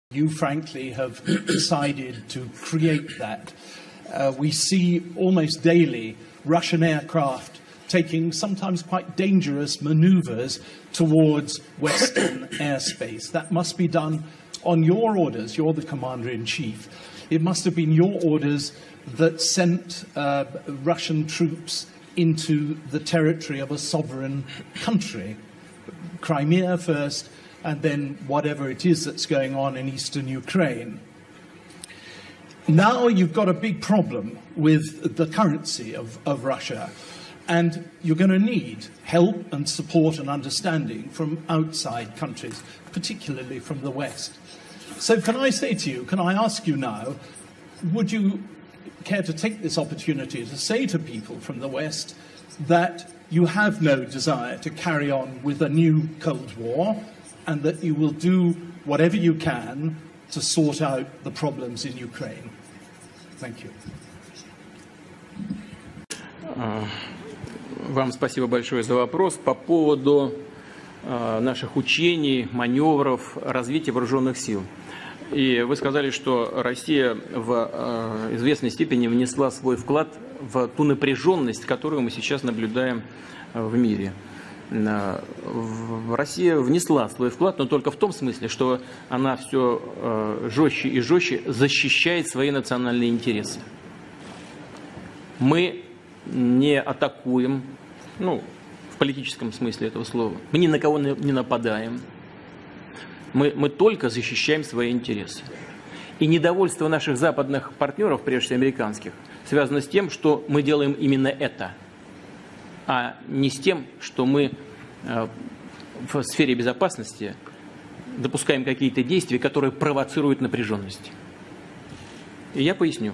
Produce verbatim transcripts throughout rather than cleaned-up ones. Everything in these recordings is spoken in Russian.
You, frankly, have decided to create that. Uh, we see almost daily Russian aircraft taking sometimes quite dangerous maneuvers towards Western airspace. That must be done on your orders. You're the commander-in-chief. It must have been your orders that sent uh, Russian troops into the territory of a sovereign country. Crimea first, and then whatever it is that's going on in eastern Ukraine. Now you've got a big problem with the currency of, of Russia, and you're going to need help and support and understanding from outside countries, particularly from the West. So can I say to you, can I ask you now, would you care to take this opportunity to say to people from the West that you have no desire to carry on with a new Cold War, and that you will do whatever you can to sort out the problems in Ukraine? Thank you. Вам спасибо большое за вопрос. По поводу наших учений, маневров, развития вооруженных сил. И вы сказали, что Россия в известной степени внесла свой вклад в ту напряженность, которую мы сейчас наблюдаем в мире. Россия внесла свой вклад, но только в том смысле, что она все жестче и жестче защищает свои национальные интересы. Мы не атакуем, ну, в политическом смысле этого слова, мы ни на кого не нападаем, мы, мы только защищаем свои интересы. И недовольство наших западных партнеров, прежде всего американских, связано с тем, что мы делаем именно это, а не с тем, что мы в сфере безопасности допускаем какие-то действия, которые провоцируют напряженность. И я поясню.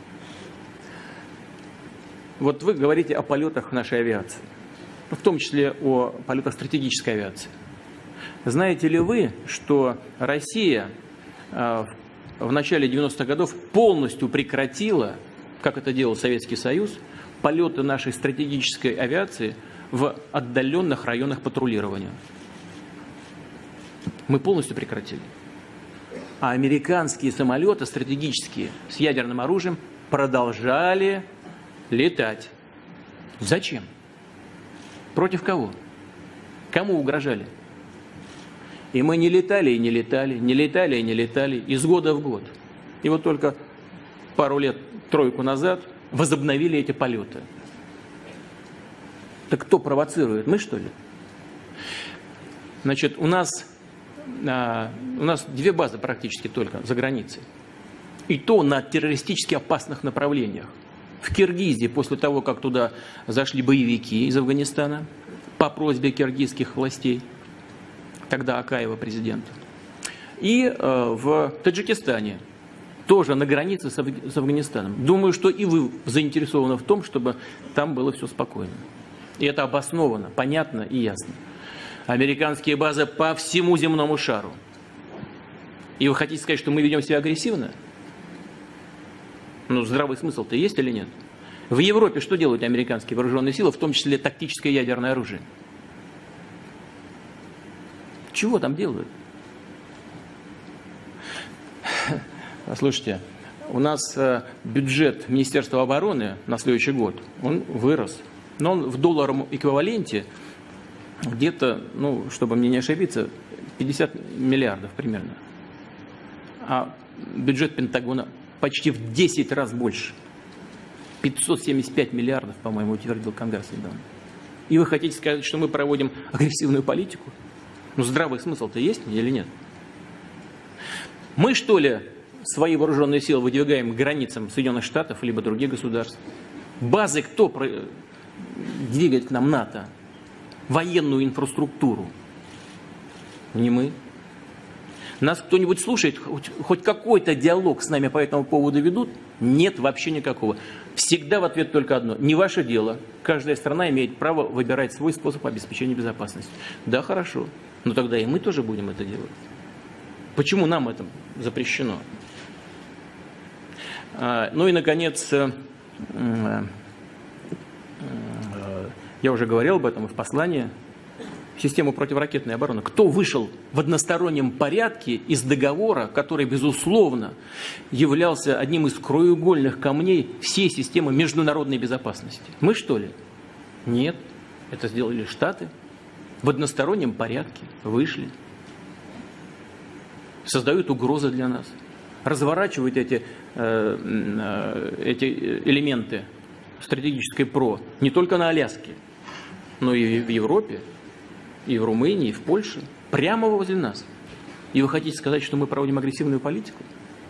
Вот вы говорите о полетах нашей авиации, в том числе о полетах стратегической авиации. Знаете ли вы, что Россия в начале девяностых годов полностью прекратила, как это делал Советский Союз, полеты нашей стратегической авиации в отдаленных районах патрулирования? Мы полностью прекратили. А американские самолеты стратегические с ядерным оружием продолжали летать. Зачем? Против кого? Кому угрожали? И мы не летали и не летали, не летали и не летали, из года в год. И вот только пару лет, тройку назад, возобновили эти полеты. Так кто провоцирует? Мы, что ли? Значит, у нас, а, у нас две базы практически только за границей. И то на террористически опасных направлениях. В Киргизии, после того, как туда зашли боевики из Афганистана, по просьбе киргизских властей, тогда Акаева президент. И э, в Таджикистане, тоже на границе с, Аф... с Афганистаном. Думаю, что и вы заинтересованы в том, чтобы там было все спокойно. И это обосновано, понятно и ясно. Американские базы по всему земному шару. И вы хотите сказать, что мы ведем себя агрессивно? Ну, здравый смысл-то есть или нет? В Европе что делают американские вооруженные силы, в том числе тактическое ядерное оружие? Чего там делают? Слушайте, у нас бюджет Министерства обороны на следующий год, он вырос. Но он в долларовом эквиваленте где-то, ну, чтобы мне не ошибиться, пятьдесят миллиардов примерно. А бюджет Пентагона почти в десять раз больше. пятьсот семьдесят пять миллиардов, по-моему, утвердил Конгресс недавно. И вы хотите сказать, что мы проводим агрессивную политику? Ну, здравый смысл-то есть или нет? Мы, что ли, свои вооруженные силы выдвигаем к границам Соединенных Штатов либо других государств? Базы кто двигает к нам НАТО? Военную инфраструктуру? Не мы. Нас кто-нибудь слушает? Хоть, хоть какой-то диалог с нами по этому поводу ведут? Нет, вообще никакого. Всегда в ответ только одно. Не ваше дело. Каждая страна имеет право выбирать свой способ обеспечения безопасности. Да, хорошо. Но тогда и мы тоже будем это делать. Почему нам это запрещено? Ну и, наконец, я уже говорил об этом и в послании. систему противоракетной обороны. Кто вышел в одностороннем порядке из договора, который, безусловно, являлся одним из краеугольных камней всей системы международной безопасности? Мы, что ли? Нет. Это сделали Штаты. В одностороннем порядке вышли. Создают угрозы для нас. Разворачивают эти, э, эти элементы стратегической ПРО не только на Аляске, но и в Европе, и в Румынии, и в Польше, прямо возле нас. И вы хотите сказать, что мы проводим агрессивную политику?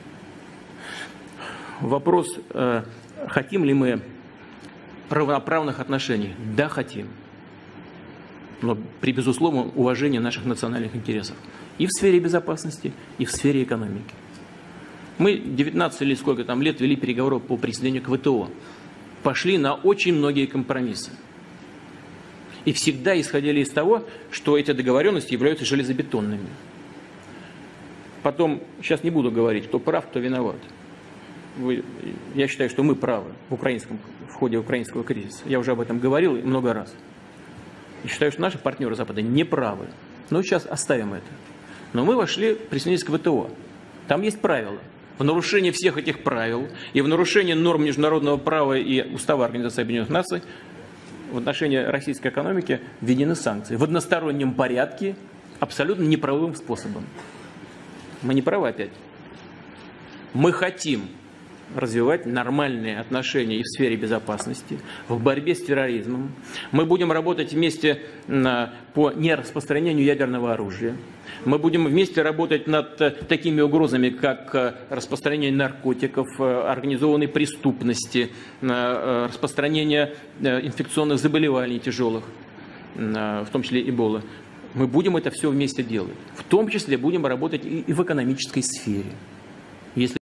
Вопрос, э, хотим ли мы равноправных отношений? Да, хотим. Но при безусловном уважении наших национальных интересов. И в сфере безопасности, и в сфере экономики. Мы девятнадцать или сколько там лет вели переговоры по присоединению к ВТО. Пошли на очень многие компромиссы. И всегда исходили из того, что эти договоренности являются железобетонными. Потом, сейчас не буду говорить, кто прав, кто виноват. Вы, я считаю, что мы правы в, украинском, в ходе украинского кризиса. Я уже об этом говорил много раз. И считаю, что наши партнеры Запада не правы. Но сейчас оставим это. Но мы вошли, присоединились к ВТО. Там есть правила. В нарушение всех этих правил и в нарушение норм международного права и Устава Организации Объединенных Наций в отношении российской экономики введены санкции. В одностороннем порядке, абсолютно неправовым способом. Мы не правы опять. Мы хотим развивать нормальные отношения и в сфере безопасности, в борьбе с терроризмом. Мы будем работать вместе по нераспространению ядерного оружия. Мы будем вместе работать над такими угрозами, как распространение наркотиков, организованной преступности, распространение инфекционных заболеваний тяжелых, в том числе Эбола. Мы будем это все вместе делать. В том числе будем работать и в экономической сфере. Если